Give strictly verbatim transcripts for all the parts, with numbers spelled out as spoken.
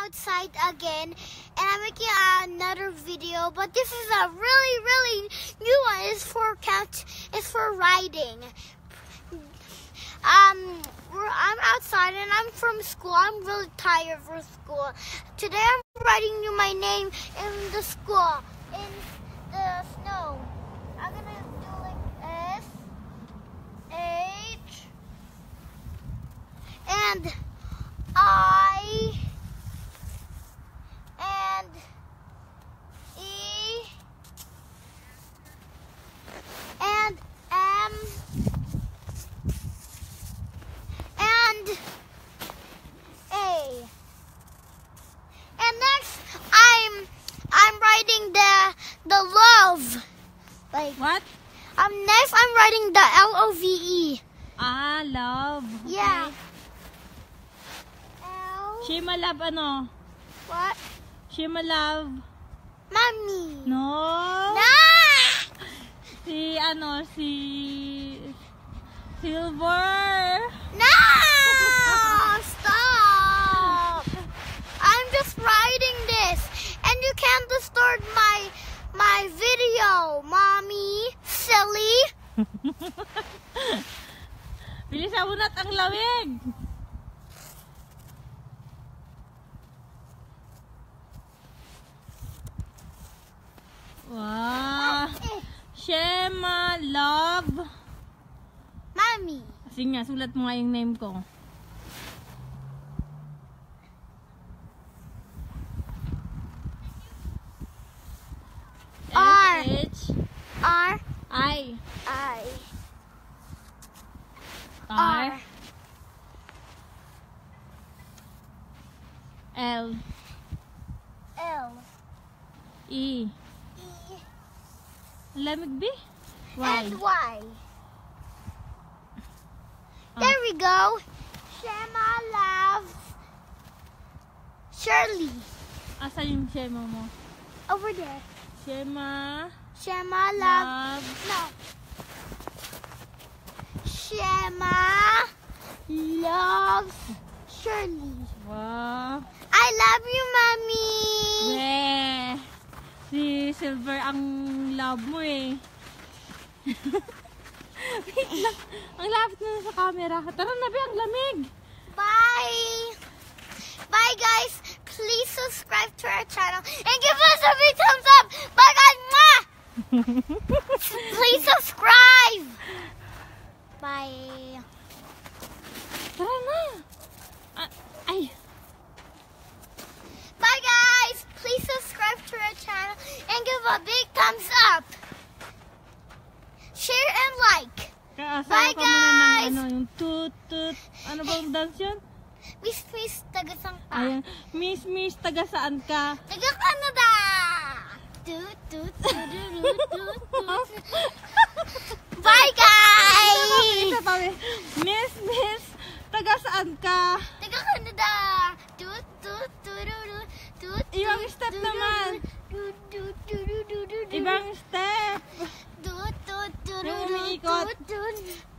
outside again, and I'm making another video, but this is a really, really new one. It's for count. It's for riding. Um, we're, I'm outside and I'm from school. I'm really tired from school. Today I'm writing you my name in the school in the snow. I'm gonna do like S H and I and E and M and A. And next I'm I'm writing the the love. Like What? Um next I'm writing the L O V E. Ah, love. Yeah. Okay. L Shema love ano? What? Shema love. Mommy. No. Nah! Si ano, si Silver. No! Stop! I'm just writing this, and you can't distort my my video, Mommy. Silly. Bilisan mo na't ang lamig. Wow. Shema love. Mommy. Sige nga, sulat mo nga yung name ko. R. S H R. I I. R L L. E. E. Lamig B? Y. And Y. Oh. There we go. Shema loves Shirley. Asa yung Shema mo? Over there. Shema Shema loves. love. No. Shema loves Shirley. Wow. I love you, Mommy. Yeah. Si Silver ang love mo eh. Wait lang. Ang lapit na sa camera. Tara na ba, ang lamig. Bye. Bye, guys. Please subscribe to our channel and give us a big thumbs up. Bye, guys. Mwah! Please subscribe. Bye. Tara na. Ah, ay. Bye, guys. Please subscribe to our channel and give a big thumbs up. Share and like. Kaasawa Bye, ka muna ng guys. ano, yung toot toot. Ano bang dance yun? Miss Miss tagasang pa. Ayan. Miss, miss, taga saan ka? Taga Canada. Toot toot toot toot toot toot. Bye, guys. Isa pa, eh. Miss, miss, taga saan ka? Taga Canada. Toot toot toot toot toot. Ibang step naman. Toot toot toot toot toot. Ibang step. Toot toot toot Yung toot umiikot. toot.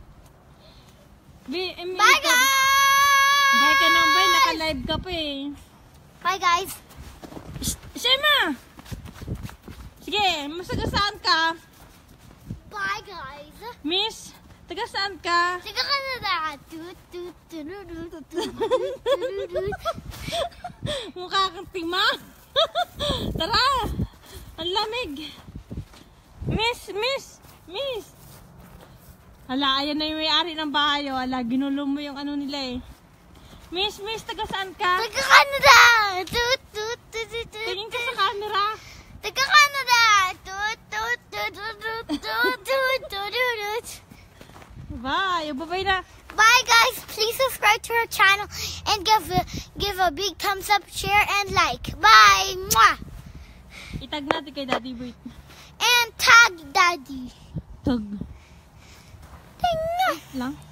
Bi, emi- Bye, guys. Bye ka nang bay, naka-live ka pa eh. Bye, guys. Sh- Shema! Sige, mas taga saan ka? Bye, guys. Miss, taga saan ka? Taga Canada. Toot toot toot toot toot toot. Mukha kang timang. Tara! Ang lamig. Miss, miss, miss. Hala, ayan na yung may-ari ng bahay. Oh. Hala, ginulo mo yung ano nila eh. Miss, miss, taga saan ka? Taga Canada. Toot toot toot toot toot. Tingin ka sa camera. Taga Canada. Toot toot toot toot toot toot toot toot toot. Bye. Bye-bye na. Bye, guys. Please subscribe to our channel and give a, give a big thumbs up, share, and like. Bye. Mwah. Itag natin kay Daddy Bert. And tag Daddy. Tag. Ding. Lang.